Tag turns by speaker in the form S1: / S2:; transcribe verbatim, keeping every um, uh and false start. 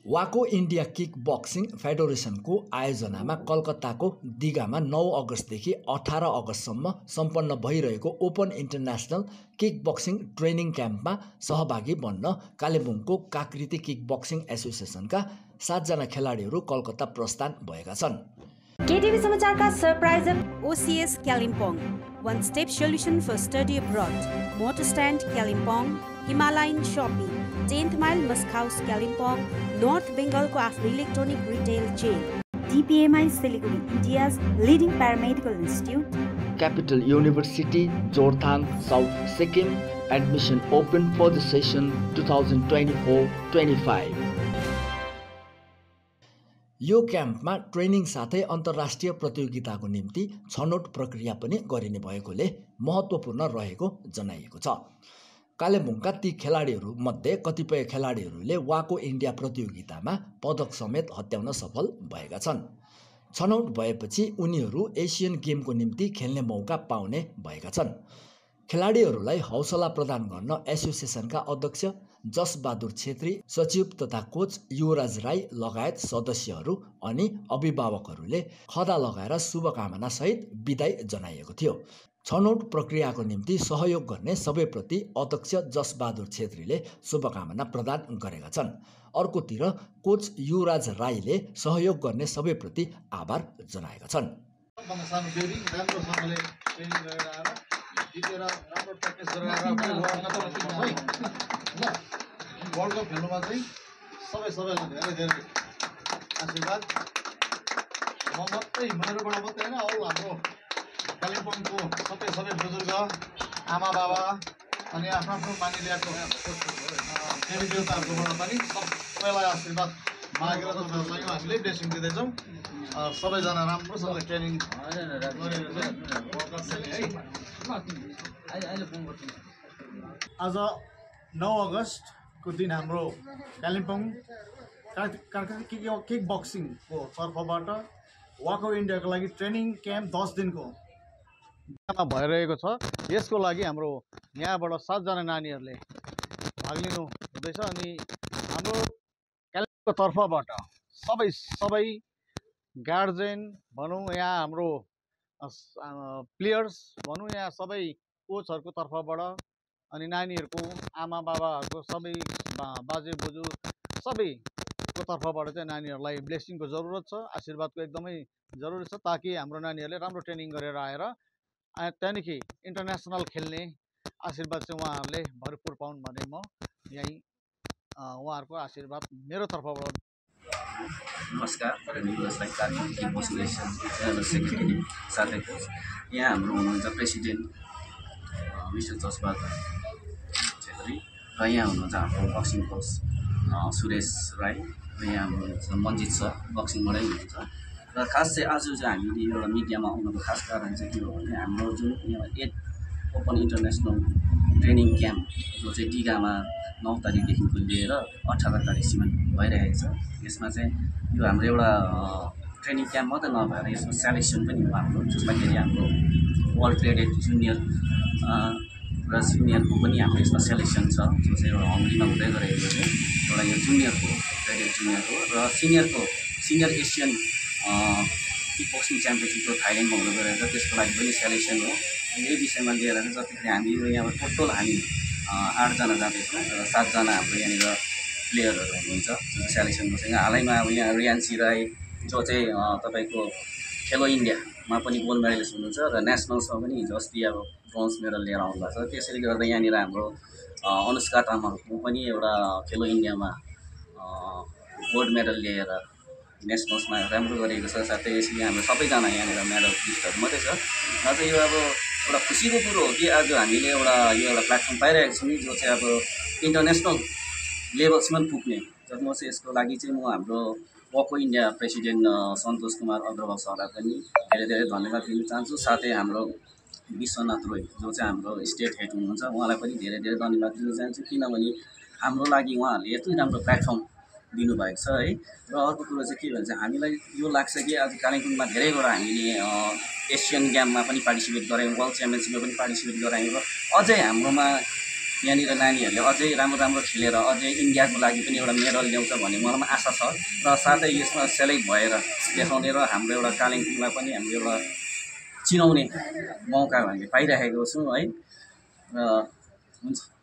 S1: वाको India kick boxing फेडरेसनको आयोजनामा कलकत्ताको दिघामा नौ अगस्तदेखि अठार अगस्तसम्म सम्पन्न भइरहेको open international kick boxing training क्याम्पमा सहभागी बन्न कालेबुङको काकृति किक बक्सिङ एसोसिएसनका सातजना खेलाडीहरू कलकत्ता प्रस्थान भएका छन्।
S2: केटिभी समाचारका सरप्राइजर OCS Kalimpong, one step solution for study abroad, motor stand Kalimpong, Himalayan shopping, tenth mile Musk House Kalimpong, North Bengal को आफ्नो electronic retail chain, D P M I Siliguri, India's leading paramedical institute,
S1: Capital University, Jorthang, South Sikkim, admission open for the session twenty twenty-four twenty-five. यो क्याम्पमा training साथै अन्तर्राष्ट्रिय प्रतियोगिताको निम्ति छनौट प्रक्रिया पनि गरिने भएकोले महत्त्वपूर्ण रहेको जनाइएको छ। कालेबुङका ती खेलाडीहरू मध्ये कतिपय खेलाडीहरूले वाको इन्डिया प्रतियोगितामा पदक समेत हत्याउन सफल भएका छन्। छनौट भएपछि उनीहरू एसियन गेमको निम्ति खेल्ने मौका पाउने भएका छन्। खेलाडीहरूलाई हौसला प्रदान गर्न एसोसिएसनका अध्यक्ष जस बहादुर छेत्री, सचिव तथा कोच युवराज राई लगायत सदस्यहरू अनि अभिभावकहरूले खदा लगाएर शुभकामना सहित बिदाई जनाइएको थियो। छनौट प्रक्रियाको निम्ति सहयोग गर्ने सबैप्रति अध्यक्ष जस बहादुर छेत्रीले शुभकामना प्रदान गरेका छन्। अर्कोतिर कोच युवराज राईले सहयोग गर्ने सबैप्रति आभार जनाएका छन्।
S3: वर्ल्ड कप खेल्नुमा चाहिँ सबै सबैलाई धेरै धेरै आशीर्वाद। म मात्रै मेरोबाट मात्रै होइन, अरू हाम्रो कालिम्पोङको सबै सबै बुजुर्ग आमा बाबा अनि आफ्नो आफ्नो मानिलिएको देवी देवताहरूकोबाट पनि सबैलाई आशीर्वाद मागेर तपाईँहरूलाई हामीले ब्लेसिङ दिँदैछौँ। सबैजना राम्रोसँगले ट्रेनिङ आज नौ अगस्तको दिन हाम्रो कालिम्पोङ किक बक्सिङको तर्फबाट वाको इन्डियाको लागि ट्रेनिङ क्याम्प दस दिनको भइरहेको छ। यसको लागि हाम्रो यहाँबाट सातजना नानीहरूले भाग लिनु हुँदैछ अनि हाम्रो कालिम्पोङको तर्फबाट सबै सबै गार्जेन भनौँ, यहाँ हाम्रो प्लेयर्स भनौँ, यहाँ सबै कोचहरूको तर्फबाट अनि नानीहरूको आमा बाबाहरूको सबै बाजे बोजू सबैको तर्फबाट चाहिँ नानीहरूलाई ब्लेसिङको जरुरत छ, आशीर्वादको एकदमै जरुरत छ, ताकि हाम्रो नानीहरूले राम्रो ट्रेनिङ गरेर आएर त्यहाँदेखि इन्टरनेसनल खेल्ने आशीर्वाद चाहिँ उहाँहरूले भरपुर पाउन् भन्ने म यहीँ उहाँहरूको आशीर्वाद मेरो तर्फबाट।
S4: नमस्कार, युएसलाई Kalimpong kick boxing association secretary साथै कोच यहाँ हाम्रो हुनुहुन्छ प्रेसिडेन्ट मिस्टर जस बहादुर छेत्री र यहाँ हुनुहुन्छ हाम्रो बक्सिङ कोच सुरेश राई र यहाँ हुनुहुन्छ मन्जित सर बक्सिङबाटै हुनुहुन्छ। र खास चाहिँ आज चाहिँ हामीले एउटा मिडियामा आउनुको खास कारण चाहिँ के हो भने हाम्रो जुन यहाँ at open international training camp जो चाहिँ दिघामा नौ तारिकदेखिको लिएर अठार तारिकसम्म भइरहेको छ। यसमा चाहिँ यो हाम्रो एउटा ट्रेनिङ क्याम्प मात्रै नभएर यसको सेलेक्सन पनि हो हाम्रो, जसमा कि हाम्रो वर्ल्ड ट्रेडेड जुनियर र सिनियरको पनि हाम्रो यसमा सेलेक्सन छ, जो चाहिँ एउटा हङ्गरीमा हुँदै गरेको चाहिँ एउटा यो जुनियरको ट्रेडेड जुनियरको र सिनियरको senior Asian kick boxing championship जो थाइल्यान्डमा हुँदै गएको छ त्यसको लागि पनि सेलेक्सन हो। यही विषयमा लिएर चाहिँ जतिखेर हामी यहाँ टोटल हामी आठजना जाँदैछौँ र सातजना हाम्रो यहाँनिर प्लेयरहरू हुनुहुन्छ जो सेलेक्सनमा चाहिँ हालैमा अब यहाँ रियान्सी राई जो चाहिँ तपाईँको खेलो इन्डियामा पनि गोल्ड मेडलिस्ट हुनुहुन्छ र नेसनल्समा पनि हिजो अस्ति अब ब्रोन्ज मेडल लिएर आउनु भएको छ। त्यसैले गर्दा यहाँनिर हाम्रो अनुष्का तामाङ पनि एउटा खेलो इन्डियामा गोल्ड मेडल लिएर नेसनल्समा राम्रो गरेको छ। साथै यसरी हाम्रो सबैजना यहाँनिर मेडल लिस्टहरू मात्रै छ। र चाहिँ यो अब एउटा खुसीको कुरो हो कि आज हामीले एउटा यो एउटा प्लेटफर्म पाइरहेको छौँ जो चाहिँ अब इन्टरनेसनल लेभलसम्म पुग्ने। र म चाहिँ यसको लागि चाहिँ म हाम्रो वाको इन्डिया प्रेसिडेन्ट सन्तोष कुमार अग्रवाल सरलाई पनि धेरै धेरै धन्यवाद दिन चाहन्छु। साथै हाम्रो विश्वनाथ रोय जो चाहिँ हाम्रो स्टेट हेड हुनुहुन्छ उहाँलाई पनि धेरै धेरै धन्यवाद दिन चाहन्छु, किनभने हाम्रो लागि उहाँहरूले यति राम्रो प्लेटफर्म दिनुभएको छ है। र अर्को कुरो चाहिँ के भन्छ, हामीलाई यो लाग्छ कि आज कालिम्पोङमा धेरैवटा हामीले एसियन गेममा पनि पार्टिसिपेट गऱ्यौँ, वर्ल्ड च्याम्पियनसिपमा पनि पार्टिसिपेट गरायौँ र अझै हाम्रोमा यहाँनिर नानीहरूले अझै राम्रो राम्रो खेलेर अझै इन्डियाको लागि पनि एउटा मेडल ल्याउँछ भन्ने मलाई पनि आशा छ र साथै यसमा सेलेक्ट भएर देखाउने र हाम्रो एउटा कालिम्पोङलाई पनि हामीले एउटा चिनाउने मौका हामीले पाइरहेको छौँ है र हुन्छ।